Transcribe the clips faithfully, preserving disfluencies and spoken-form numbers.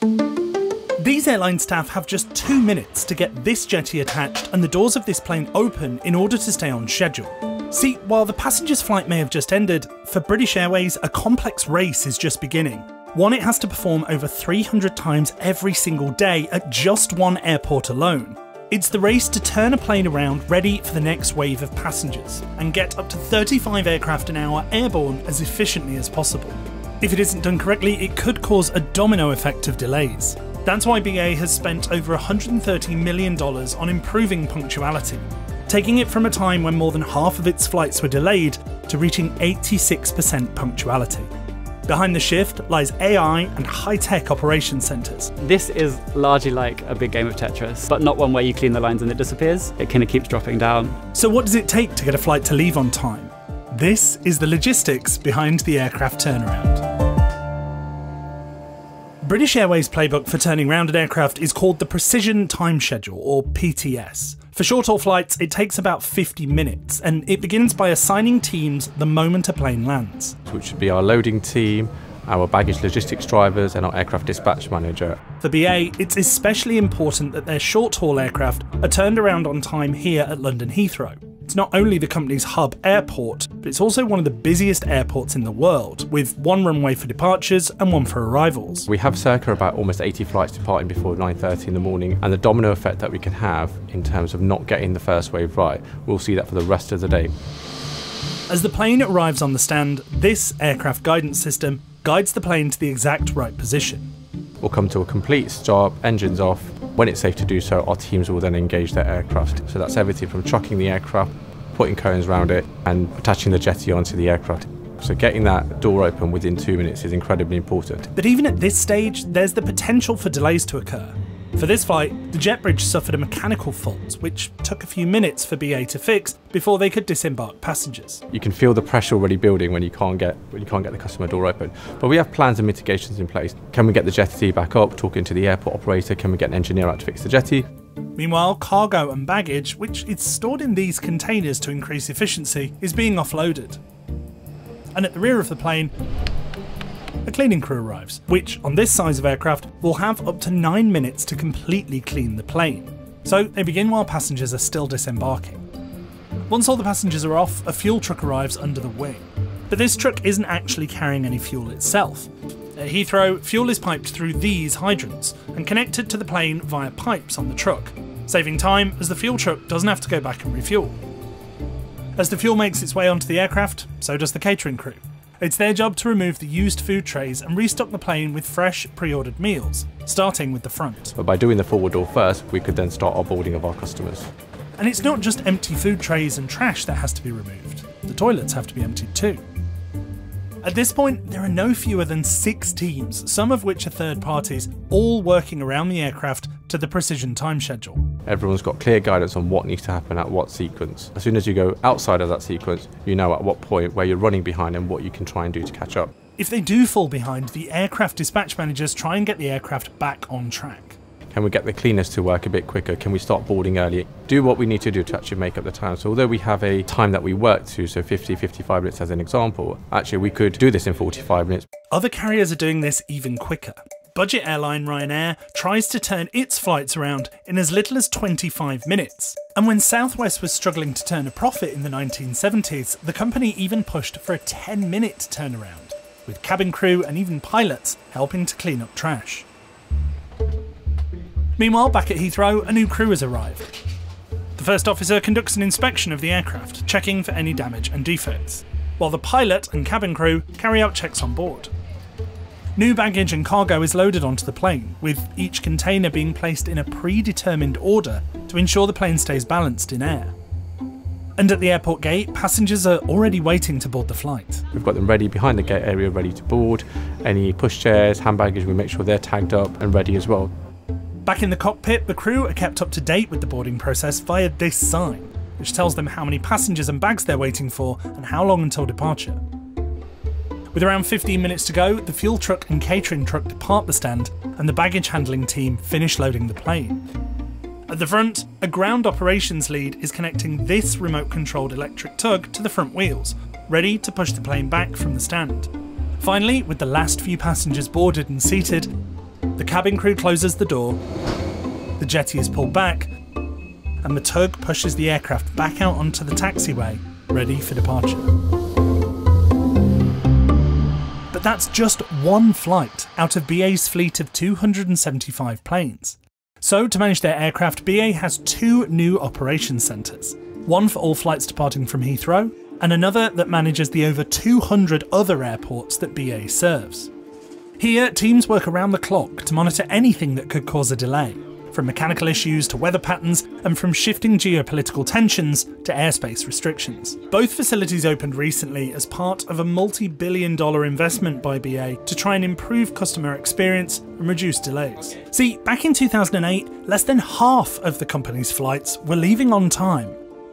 These airline staff have just two minutes to get this jetty attached and the doors of this plane open in order to stay on schedule. See, while the passenger's flight may have just ended, for British Airways a complex race is just beginning. One it has to perform over three hundred times every single day at just one airport alone. It's the race to turn a plane around ready for the next wave of passengers, and get up to thirty-five aircraft an hour airborne as efficiently as possible. If it isn't done correctly, it could cause a domino effect of delays. That's why B A has spent over one hundred thirty million dollars on improving punctuality, taking it from a time when more than half of its flights were delayed to reaching eighty-six percent punctuality. Behind the shift lies A I and high-tech operation centres. This is largely like a big game of Tetris, but not one where you clean the lines and it disappears. It kind of keeps dropping down. So what does it take to get a flight to leave on time? This is the logistics behind the aircraft turnaround. British Airways' playbook for turning round an aircraft is called the Precision Time Schedule, or P T S. For short-haul flights, it takes about fifty minutes, and it begins by assigning teams the moment a plane lands. Which would be our loading team, our baggage logistics drivers, and our aircraft dispatch manager. For B A, it's especially important that their short-haul aircraft are turned around on time here at London Heathrow. It's not only the company's hub airport, but it's also one of the busiest airports in the world, with one runway for departures and one for arrivals. We have circa about almost eighty flights departing before nine thirty in the morning, and the domino effect that we can have in terms of not getting the first wave right, we'll see that for the rest of the day. As the plane arrives on the stand, this aircraft guidance system guides the plane to the exact right position. We'll come to a complete stop, engines off. When it's safe to do so, our teams will then engage their aircraft. So that's everything from trucking the aircraft, putting cones around it, and attaching the jetty onto the aircraft. So getting that door open within two minutes is incredibly important. But even at this stage, there's the potential for delays to occur. For this flight, the jet bridge suffered a mechanical fault, which took a few minutes for B A to fix before they could disembark passengers. You can feel the pressure already building when you can't get when you can't get the customer door open. But we have plans and mitigations in place. Can we get the jetty back up? Talking to the airport operator, can we get an engineer out to fix the jetty? Meanwhile, cargo and baggage, which is stored in these containers to increase efficiency, is being offloaded. And at the rear of the plane, a cleaning crew arrives, which on this size of aircraft will have up to nine minutes to completely clean the plane. So they begin while passengers are still disembarking. Once all the passengers are off, a fuel truck arrives under the wing. But this truck isn't actually carrying any fuel itself. At Heathrow, fuel is piped through these hydrants and connected to the plane via pipes on the truck, saving time as the fuel truck doesn't have to go back and refuel. As the fuel makes its way onto the aircraft, so does the catering crew. It's their job to remove the used food trays and restock the plane with fresh, pre-ordered meals, starting with the front. But by doing the forward door first, we could then start our boarding of our customers. And it's not just empty food trays and trash that has to be removed. The toilets have to be emptied too. At this point, there are no fewer than six teams, some of which are third parties, all working around the aircraft to the precision time schedule. Everyone's got clear guidance on what needs to happen at what sequence. As soon as you go outside of that sequence, you know at what point where you're running behind and what you can try and do to catch up. If they do fall behind, the aircraft dispatch managers try and get the aircraft back on track. Can we get the cleaners to work a bit quicker? Can we start boarding earlier? Do what we need to do to actually make up the time. So although we have a time that we work to, so fifty, fifty-five minutes as an example, actually we could do this in forty-five minutes. Other carriers are doing this even quicker. Budget airline Ryanair tries to turn its flights around in as little as twenty-five minutes. And when Southwest was struggling to turn a profit in the nineteen seventies, the company even pushed for a ten minute turnaround, with cabin crew and even pilots helping to clean up trash. Meanwhile, back at Heathrow, a new crew has arrived. The first officer conducts an inspection of the aircraft, checking for any damage and defects, while the pilot and cabin crew carry out checks on board. New baggage and cargo is loaded onto the plane, with each container being placed in a predetermined order to ensure the plane stays balanced in air. And at the airport gate, passengers are already waiting to board the flight. We've got them ready behind the gate area, ready to board. Any pushchairs, hand baggage, we make sure they're tagged up and ready as well. Back in the cockpit, the crew are kept up to date with the boarding process via this sign, which tells them how many passengers and bags they're waiting for and how long until departure. With around fifteen minutes to go, the fuel truck and catering truck depart the stand and the baggage handling team finish loading the plane. At the front, a ground operations lead is connecting this remote-controlled electric tug to the front wheels, ready to push the plane back from the stand. Finally, with the last few passengers boarded and seated, The cabin crew closes the door, the jetty is pulled back, and the tug pushes the aircraft back out onto the taxiway, ready for departure. But that's just one flight out of B A's fleet of two hundred seventy-five planes. So, to manage their aircraft, B A has two new operations centres. One for all flights departing from Heathrow, and another that manages the over two hundred other airports that B A serves. Here, teams work around the clock to monitor anything that could cause a delay, from mechanical issues to weather patterns, and from shifting geopolitical tensions to airspace restrictions. Both facilities opened recently as part of a multi-billion dollar investment by B A to try and improve customer experience and reduce delays. See, back in two thousand eight, less than half of the company's flights were leaving on time.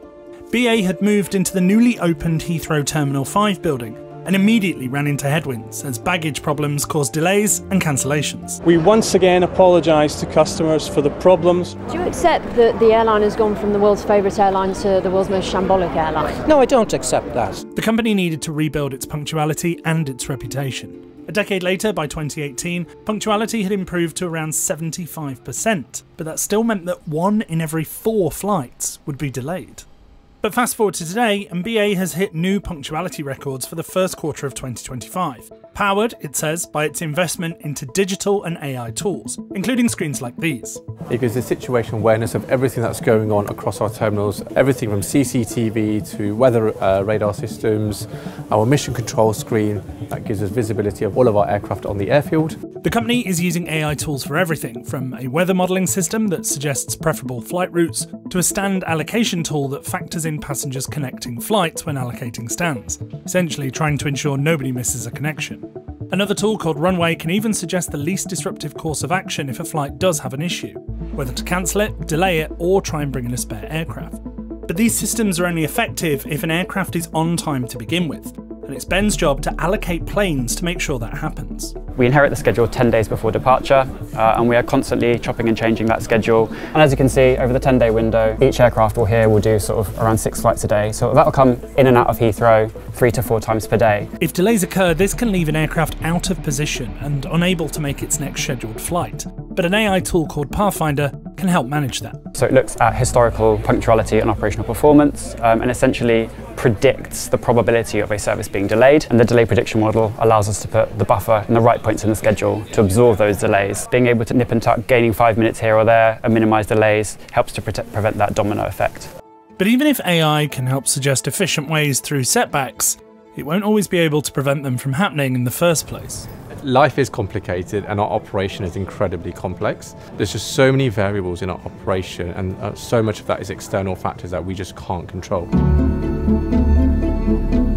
B A had moved into the newly opened Heathrow Terminal five building, and immediately ran into headwinds as baggage problems caused delays and cancellations. We once again apologise to customers for the problems. Do you accept that the airline has gone from the world's favourite airline to the world's most shambolic airline? No, I don't accept that. The company needed to rebuild its punctuality and its reputation. A decade later, by twenty eighteen, punctuality had improved to around seventy-five percent, but that still meant that one in every four flights would be delayed. But fast forward to today, and B A has hit new punctuality records for the first quarter of twenty twenty-five. Powered, it says, by its investment into digital and A I tools, including screens like these. It gives a situation awareness of everything that's going on across our terminals, everything from C C T V to weather uh, radar systems, our mission control screen that gives us visibility of all of our aircraft on the airfield. The company is using A I tools for everything, from a weather modelling system that suggests preferable flight routes, to a stand allocation tool that factors in passengers connecting flights when allocating stands, essentially trying to ensure nobody misses a connection. Another tool called Runway can even suggest the least disruptive course of action if a flight does have an issue, whether to cancel it, delay it, or try and bring in a spare aircraft. But these systems are only effective if an aircraft is on time to begin with, and it's Ben's job to allocate planes to make sure that happens. We inherit the schedule ten days before departure, uh, and we are constantly chopping and changing that schedule. And as you can see, over the ten day window, each aircraft will here will do sort of around six flights a day. So that will come in and out of Heathrow three to four times per day. If delays occur, this can leave an aircraft out of position and unable to make its next scheduled flight. But an A I tool called Pathfinder can help manage that. So it looks at historical punctuality and operational performance, um, and essentially predicts the probability of a service being delayed. And the delay prediction model allows us to put the buffer in the right points in the schedule to absorb those delays. Being able to nip and tuck, gaining five minutes here or there and minimise delays helps to protect, prevent that domino effect. But even if A I can help suggest efficient ways through setbacks, it won't always be able to prevent them from happening in the first place. Life is complicated and our operation is incredibly complex. There's just so many variables in our operation, and uh, so much of that is external factors that we just can't control.